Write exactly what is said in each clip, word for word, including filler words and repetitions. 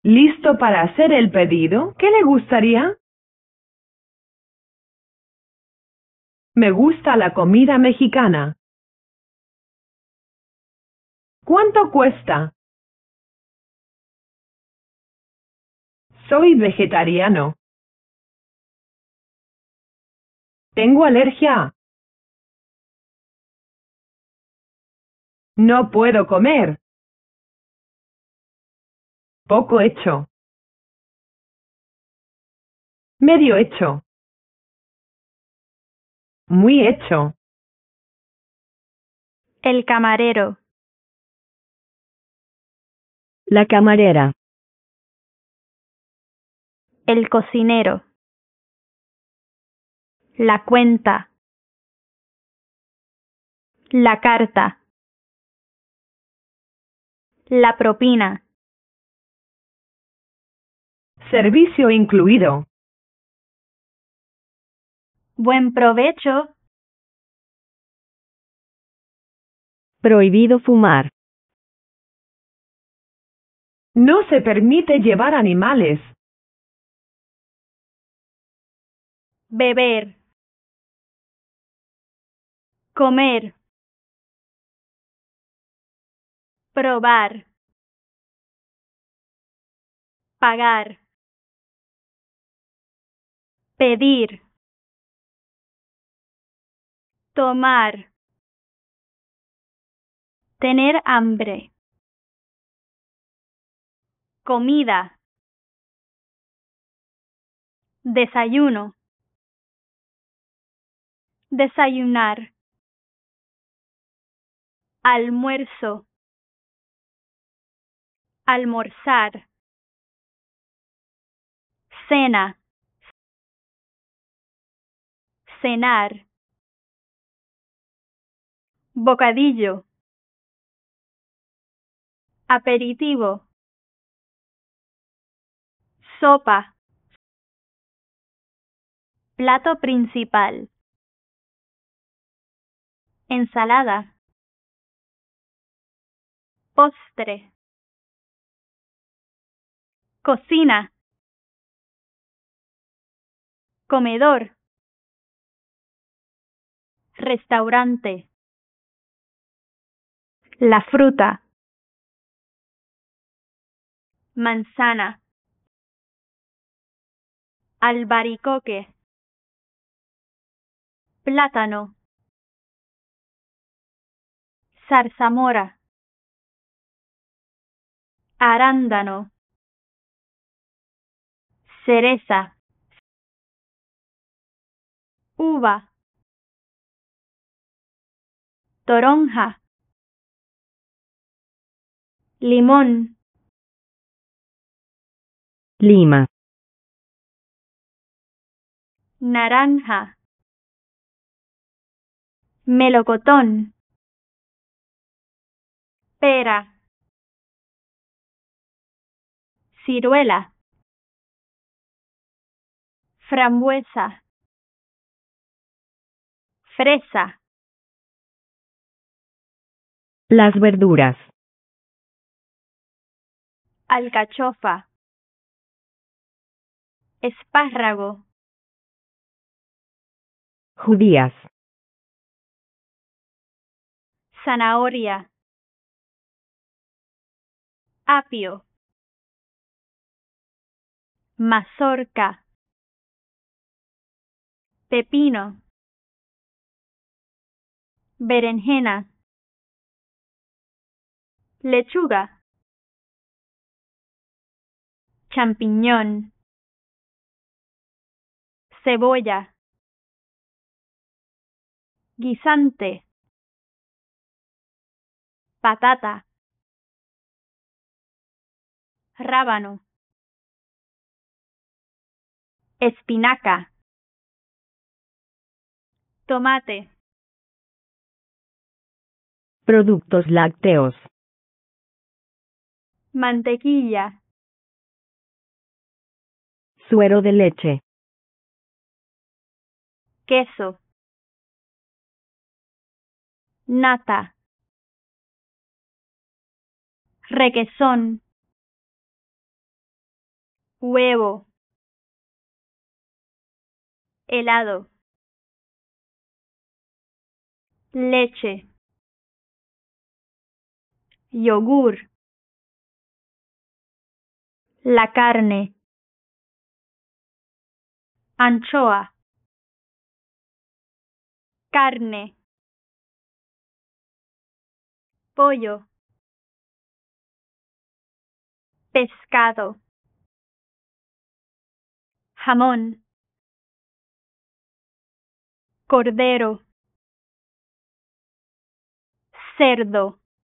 ¿Listo para hacer el pedido? ¿Qué le gustaría? Me gusta la comida mexicana. ¿Cuánto cuesta? Soy vegetariano. Tengo alergia. No puedo comer. Poco hecho. Medio hecho. Muy hecho. El camarero. La camarera. El cocinero. La cuenta. La carta. La propina. Servicio incluido. Buen provecho. Prohibido fumar. No se permite llevar animales. Beber. Comer. Probar. Pagar. Pedir. Tomar. Tener hambre. Comida. Desayuno. Desayunar. Almuerzo. Almorzar. Cena. Cenar. Bocadillo. Aperitivo. Sopa. Plato principal. Ensalada. Postre. Cocina. Comedor. Restaurante. La fruta. Manzana. Albaricoque. Plátano. Zarzamora. Arándano. Cereza. Uva. Toronja. Limón. Lima. Naranja. Melocotón. Pera. Ciruela. Frambuesa. Fresa. Las verduras. Alcachofa. Espárrago. Judías. Zanahoria. Apio. Mazorca. Pepino. Berenjena. Lechuga. Champiñón. Cebolla. Guisante. Patata. Rábano. Espinaca. Tomate. Productos lácteos. Mantequilla. Suero de leche. Queso. Nata. Requesón. huevo, helado, leche, yogur, la carne, anchoa, carne, pollo, pescado, jamón, cordero, cerdo,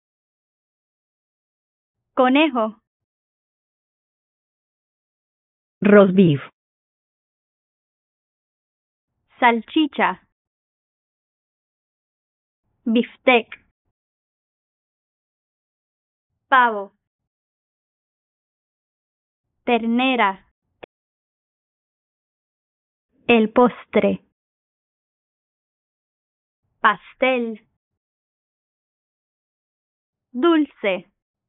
conejo, roast beef, salchicha, bistec, pavo, ternera, el postre, pastel, dulce,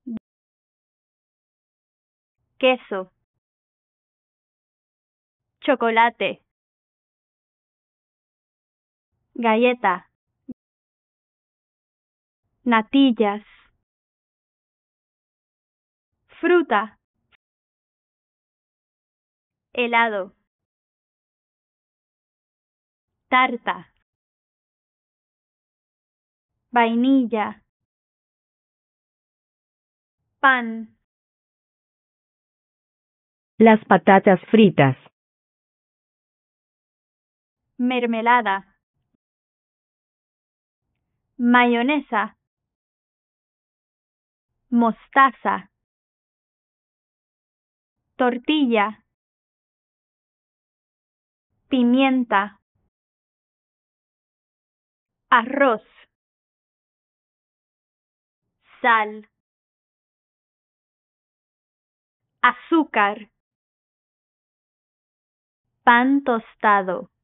queso, chocolate, galleta, natillas, fruta, helado, tarta, vainilla, pan, las patatas fritas, mermelada, mayonesa, mostaza, tortilla, pimienta, arroz, sal, azúcar, pan tostado,